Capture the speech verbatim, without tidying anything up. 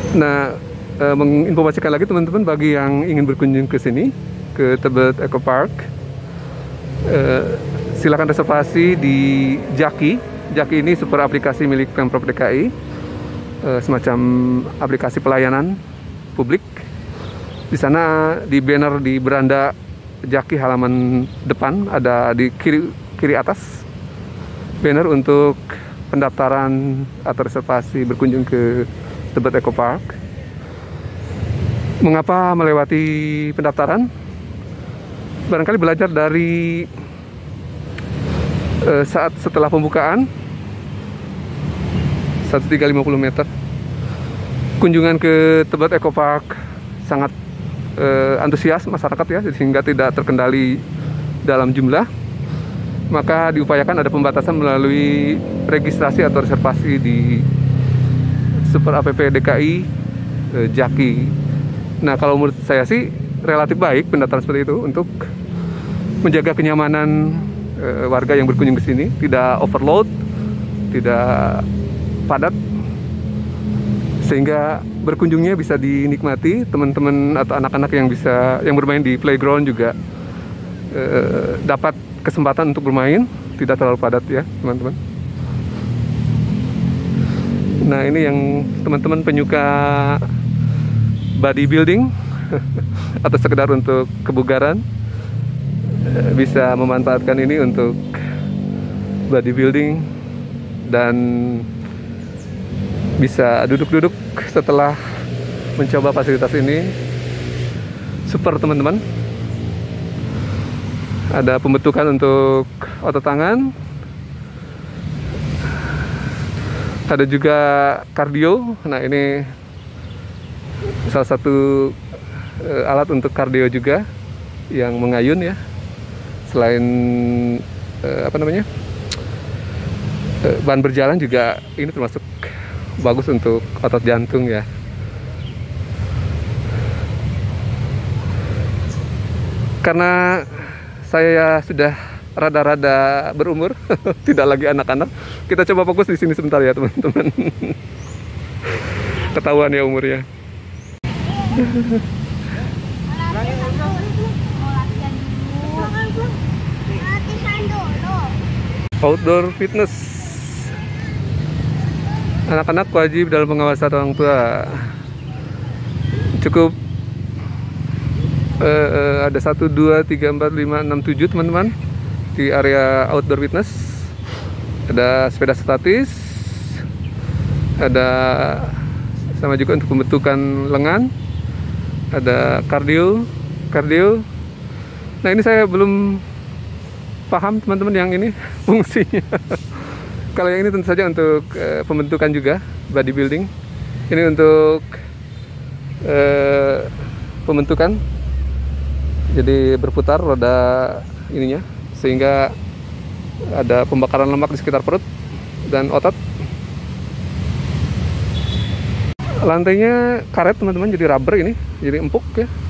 Nah, eh, menginformasikan lagi teman-teman bagi yang ingin berkunjung ke sini, ke Tebet Eco Park, eh, silakan reservasi di Jaki. Jaki ini super aplikasi milik Pemprov D K I, eh, semacam aplikasi pelayanan publik. Di sana di banner di beranda Jaki halaman depan ada di kiri kiri atas banner untuk pendaftaran atau reservasi berkunjung ke Tebet Eco Park. Mengapa melewati pendaftaran? Barangkali belajar dari eh, saat setelah pembukaan seribu tiga ratus lima puluh meter, kunjungan ke Tebet Eco Park sangat eh, antusias masyarakat ya, sehingga tidak terkendali dalam jumlah. Maka diupayakan ada pembatasan melalui registrasi atau reservasi di Super App D K I eh, Jaki. Nah, kalau menurut saya sih relatif baik pendaftaran seperti itu untuk menjaga kenyamanan eh, warga yang berkunjung ke sini, tidak overload, tidak padat, sehingga berkunjungnya bisa dinikmati. Teman-teman atau anak-anak yang bisa yang bermain di playground juga eh, dapat kesempatan untuk bermain, tidak terlalu padat ya teman-teman. Nah, ini yang teman-teman penyuka bodybuilding atau sekedar untuk kebugaran bisa memanfaatkan ini untuk bodybuilding dan bisa duduk-duduk setelah mencoba fasilitas ini. Super teman-teman. Ada pembentukan untuk otot tangan, ada juga kardio. Nah, ini salah satu uh, alat untuk kardio juga yang mengayun ya. Selain uh, apa namanya uh, bahan berjalan juga ini termasuk bagus untuk otot jantung ya. Karena saya sudah rada-rada berumur, tidak lagi anak-anak. Kita coba fokus di sini sebentar ya teman-teman. Ketahuan ya umurnya. Outdoor fitness. Anak-anak wajib dalam pengawasan orang tua. Cukup uh, ada satu, dua, tiga, empat, lima, enam, tujuh teman-teman di area outdoor fitness. Ada sepeda statis, ada sama juga untuk pembentukan lengan, ada kardio, kardio. Nah, ini saya belum paham teman-teman yang ini fungsinya. Kalau yang ini tentu saja untuk uh, pembentukan juga bodybuilding. Ini untuk uh, pembentukan. Jadi berputar roda ininya sehingga ada pembakaran lemak di sekitar perut dan otot. Lantainya karet teman-teman, jadi rubber ini, jadi empuk ya.